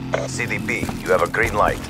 CDP, you have a green light.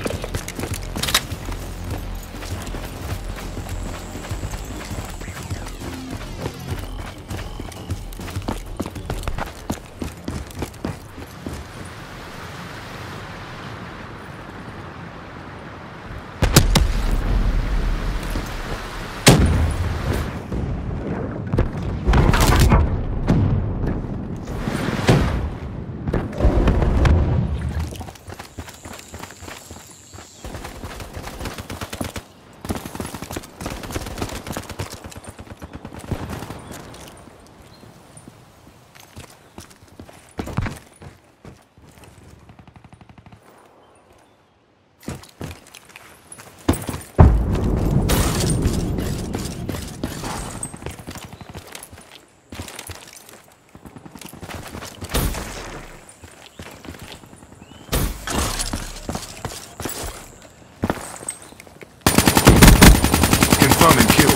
Confirm and kill.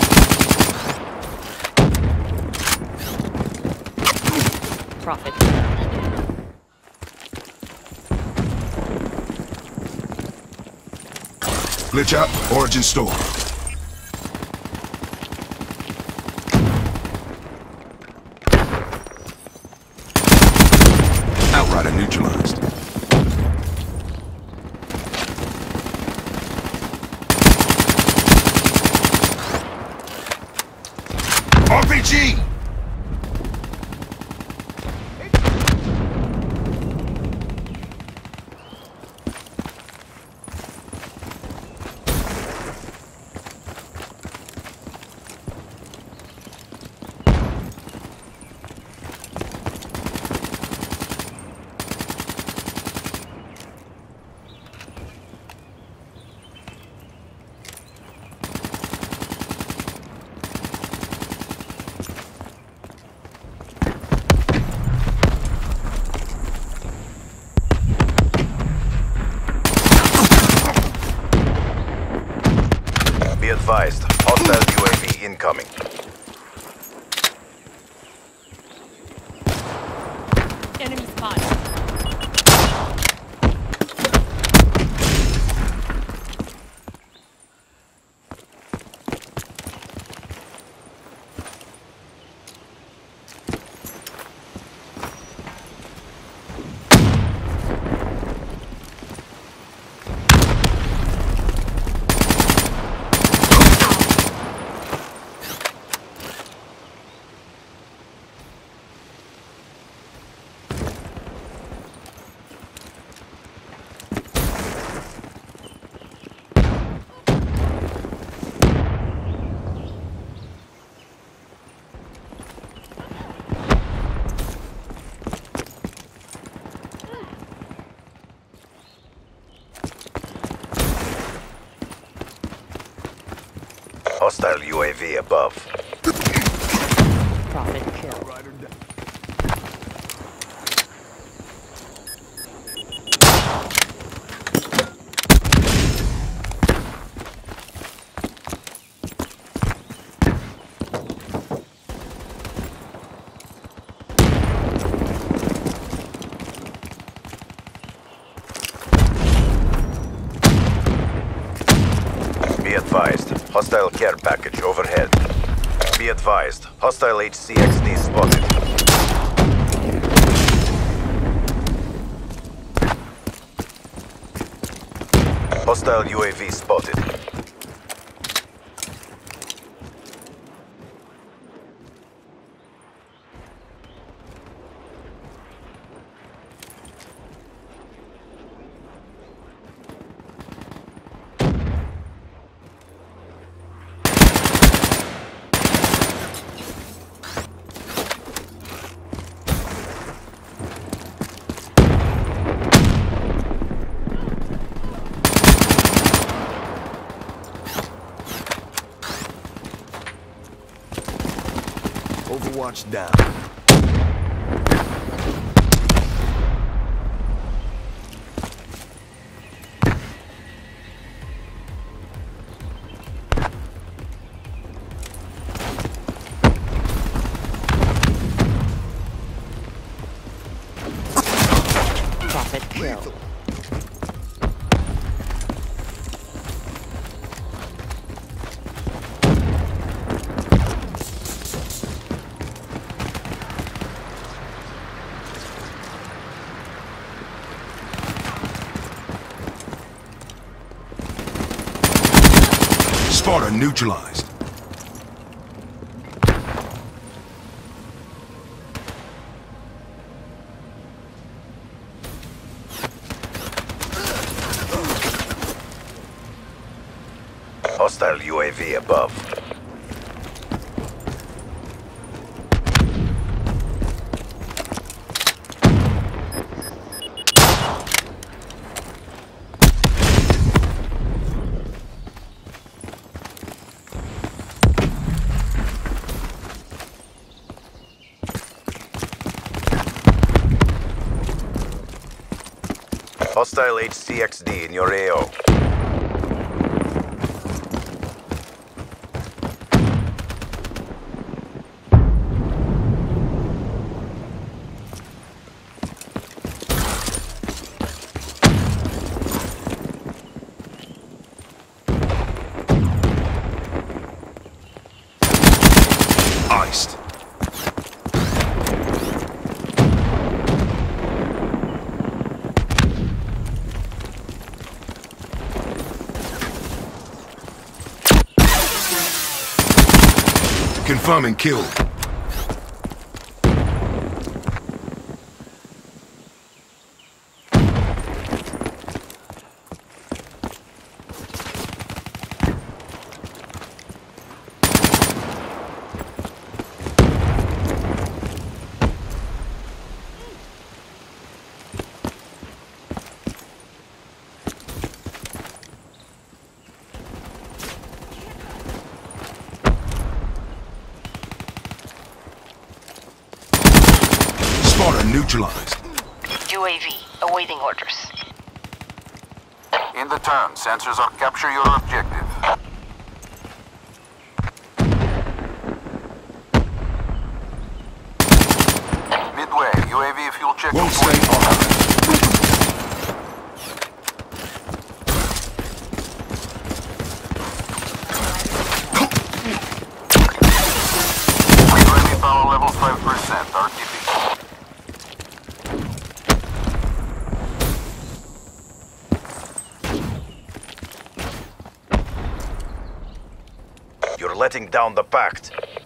Profit. Glitch out, origin store. Outrider neutralized. RPG! Be advised, hostile UAV incoming. Enemy spotted. Hostile UAV above. Profit kill. Be advised, hostile care package overhead. Be advised, hostile HCXD spotted. Hostile UAV spotted. Overwatch down. Profit kill. Spotter neutralized. Hostile UAV above. Hostile HCXD in your AO. Iced. Confirming kill. Spotter neutralized. UAV, awaiting orders. In the turn, sensors are capture your objective. Midway, UAV fuel check. Won't stay armed. Friendly power level 5%, RTB. You're letting down the pact.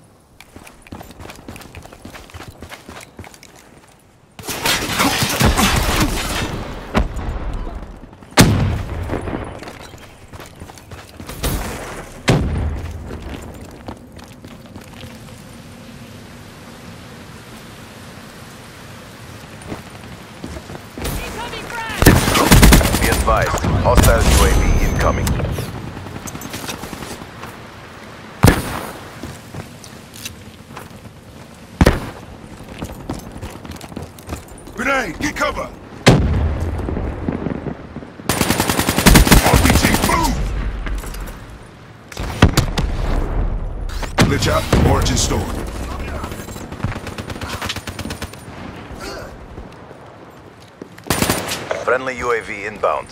Incoming frag! Be advised, hostile UAV incoming. Grenade, get cover! RPG, move! Glitch out, origin store. Friendly UAV inbound.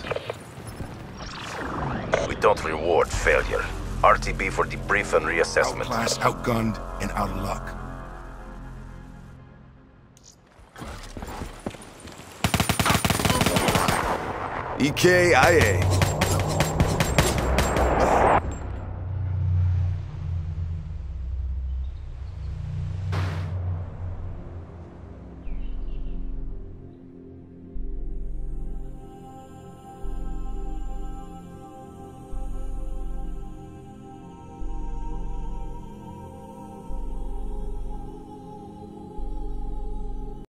We don't reward failure. RTB for debrief and reassessment. Outclassed, outgunned, and out of luck. EKIA.